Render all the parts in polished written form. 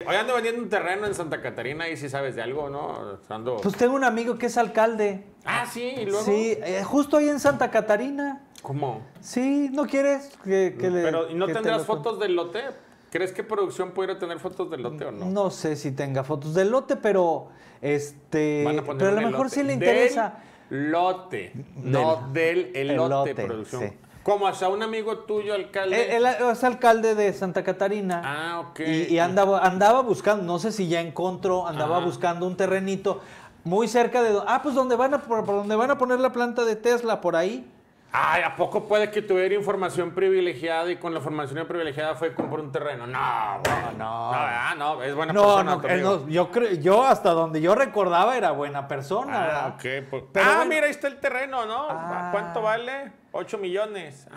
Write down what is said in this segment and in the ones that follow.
Hoy ando vendiendo un terreno en Santa Catarina y si sabes de algo, ¿no? Ando... Pues tengo un amigo que es alcalde. Ah, sí, y luego... Sí, justo ahí en Santa Catarina. ¿Cómo? Sí, ¿no quieres que le... Pero, ¿y no que te tendrás lo fotos del lote? ¿Crees que producción pudiera tener fotos del lote o no? No sé si tenga fotos del lote, pero Van a poner pero a lo un mejor elote. sí le interesa. Del lote, no del elote, producción. sí. Como hasta un amigo tuyo, alcalde. Él es alcalde de Santa Catarina. Ah, ok. Y andaba buscando, no sé si ya encontró, andaba buscando un terrenito muy cerca de... pues por donde van a poner la planta de Tesla, por ahí. Ay, ¿a poco puede que tuviera información privilegiada y con la información privilegiada fue comprar un terreno? No, güey. No, es buena persona. Yo hasta donde yo recordaba era buena persona. Ok. Pues, Pero bueno. Mira, ahí está el terreno, ¿no? Ah. ¿Cuánto vale? 8 millones.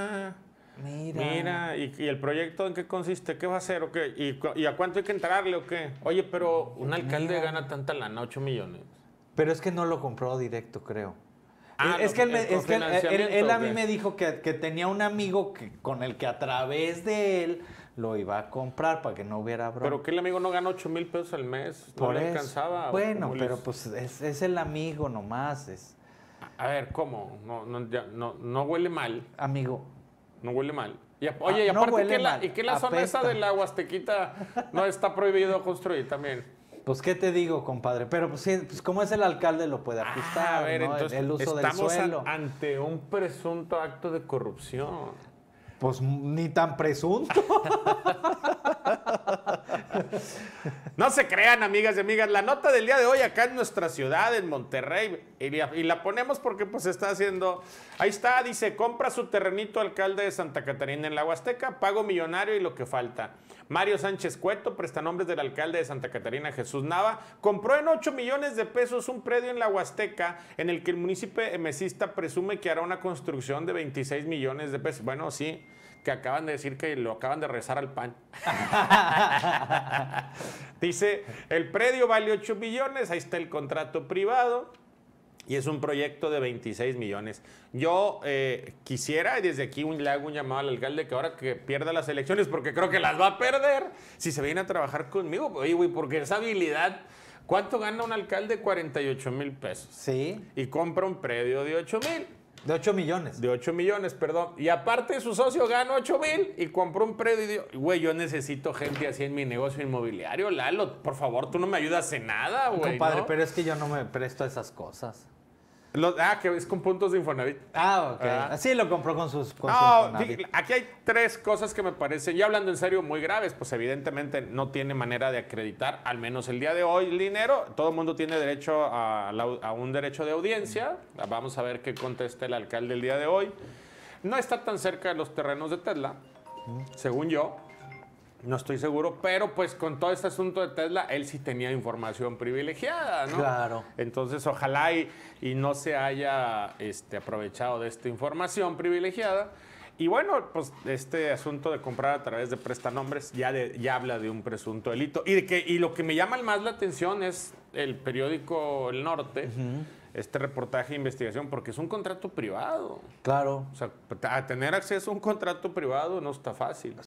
Mira. ¿Y el proyecto en qué consiste? ¿Qué va a hacer o qué? ¿Y a cuánto hay que entrarle o qué? Oye, pero un alcalde gana tanta lana, 8 millones. Pero es que no lo compró directo, creo. Es que él a mí me dijo que tenía un amigo con el que a través de él lo iba a comprar para que no hubiera broma. Pero que el amigo no gana 8,000 pesos al mes, no Por le eso. alcanzaba. Bueno, pero pues es el amigo nomás. A ver, ¿cómo? No huele mal. Amigo. No huele mal. Oye, y no aparte, huele mal, ¿y qué la zona esa de la Huastequita no está prohibido construir también? Pues, ¿qué te digo, compadre? Pero, pues, sí, pues como es el alcalde, lo puede ajustar, A ver, ¿no? entonces, el uso del estamos suelo. ante un presunto acto de corrupción. Pues, ni tan presunto. No se crean, amigas y amigas. La nota del día de hoy acá en nuestra ciudad, en Monterrey, y la ponemos porque pues está haciendo... Ahí está, dice, compra su terrenito alcalde de Santa Catarina en la Huasteca, pago millonario y lo que falta. Mario Sánchez Cueto, prestanombres del alcalde de Santa Catarina, Jesús Nava, compró en 8 millones de pesos un predio en la Huasteca en el que el municipio emesista presume que hará una construcción de 26 millones de pesos. Bueno, sí, que acaban de decir que lo acaban de rezar al PAN. Dice, el predio vale 8 millones, ahí está el contrato privado. Y es un proyecto de 26 millones. Yo quisiera, y desde aquí le hago un llamado al alcalde que ahora que pierda las elecciones, porque creo que las va a perder, si se viene a trabajar conmigo. Oye, güey, porque esa habilidad, ¿cuánto gana un alcalde? 48,000 pesos. Sí. Y compra un predio de 8,000. De 8 millones. De 8 millones, perdón. Y aparte su socio gana 8,000 y compró un predio. Y güey, yo necesito gente así en mi negocio inmobiliario. Lalo, por favor, tú no me ayudas en nada, güey. Compadre, ¿no? pero es que yo no me presto a esas cosas. Que es con puntos de Infonavit. Ok. Así lo compró con su No, Infonavit. aquí hay 3 cosas que me parecen, ya hablando en serio, muy graves. Pues evidentemente no tiene manera de acreditar, al menos el día de hoy, el dinero. Todo el mundo tiene derecho a un derecho de audiencia. Vamos a ver qué contesta el alcalde el día de hoy. No está tan cerca de los terrenos de Tesla, según yo. No estoy seguro, pero pues con todo este asunto de Tesla, él sí tenía información privilegiada, ¿no? Claro. Entonces, ojalá y no se haya aprovechado de esta información privilegiada. Y bueno, pues este asunto de comprar a través de prestanombres ya habla de un presunto delito. Y lo que me llama más la atención es el periódico El Norte, este reportaje de investigación, porque es un contrato privado. Claro. O sea, a tener acceso a un contrato privado no está fácil.